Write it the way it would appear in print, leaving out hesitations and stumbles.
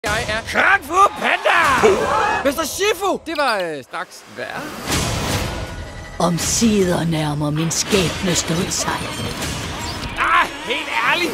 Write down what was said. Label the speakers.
Speaker 1: Jeg er
Speaker 2: Kung Fu Panda!
Speaker 1: Mester Shifu! Det var straks værre.
Speaker 3: Omsider nærmer min skæbne stod sig.
Speaker 2: Helt ærligt!